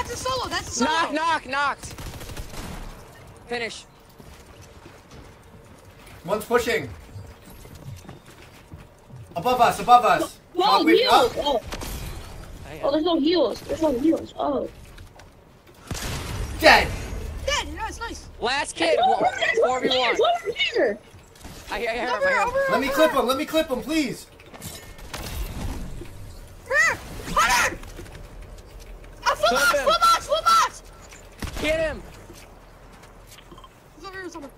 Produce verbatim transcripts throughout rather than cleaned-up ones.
That's a solo. That's a solo. Knock, knock, knocked. Finish. One's pushing. Above us, above us. No, oh, wait, heals. oh. Oh. Oh, there's no heals. There's no heals. Oh. Dead. Dead. Nice, nice. Last kid. four v one. Over here. I hear, I hear, Over, I hear. over, Let me clip him. Let me clip him, please. Here. Hunter. A full Clip box. him. Full box. Full box. Get him. He's over here somewhere.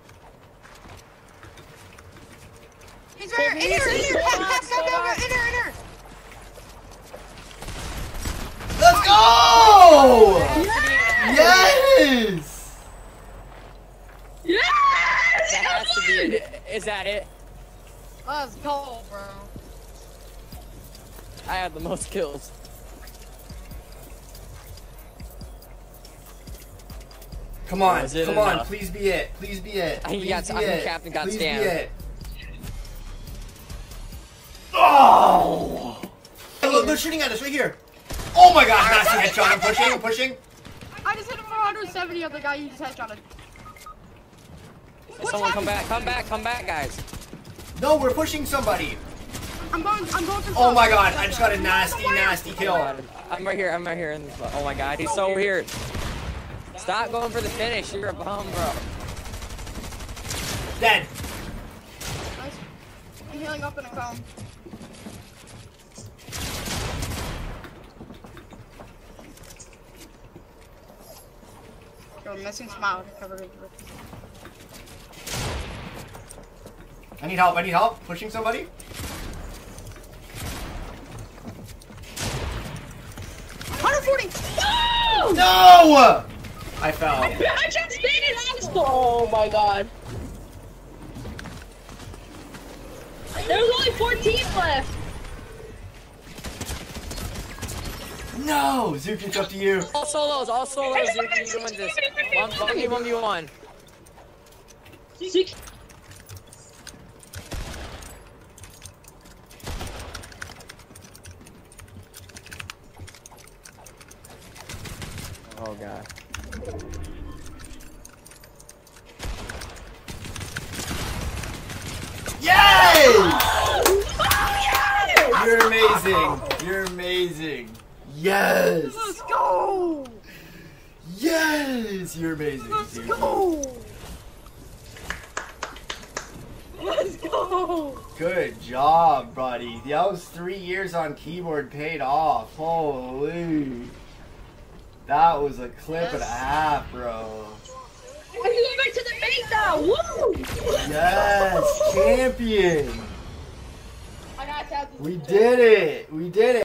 He's right here. In here. In here. Half, half, half, half, in here. In here. Let's go! Yes! Yes! That has to be it. Is that it? Let's go, bro. I had the most kills. Come on, Was it come on, enough? please be it. Please be it. I Please got- be I'm the it. captain, got Please scammed. be it. Oh! Look, they're shooting at us right here. Oh my god, nasty headshot. I'm pushing, I'm pushing. I just hit him for one hundred seventy of the guy you just headshotted. What's Someone come happening? back, come back, come back, guys. No, we're pushing somebody. I'm going, I'm going for Oh my god, I just got a nasty, nasty Oh kill. my God. I'm right here, I'm right here. In this, oh my god, he's so weird. Stop going for the finish, you're a bum, bro. Dead. Nice. I'm healing up in a cone. Yo, missing smile. Covered it. I need help, I need help. Pushing somebody. one forty! No! No! I fell. I just stayed in Oh my god. There was only fourteen left. No! Zuki, it's up to you. All solos, all solos, you can win this. One, one v one v one. Six. Oh god. Yay! Oh, yes! You're amazing. You're amazing. Yes. Let's go! Yes. You're amazing. Let's dude. go! Let's go! Good job, buddy. Those three years on keyboard paid off. Holy. That was a clip and a Yes. half, bro. I can go back to the base now. Woo! Yes, champion. I got tapped. We did it. We did it.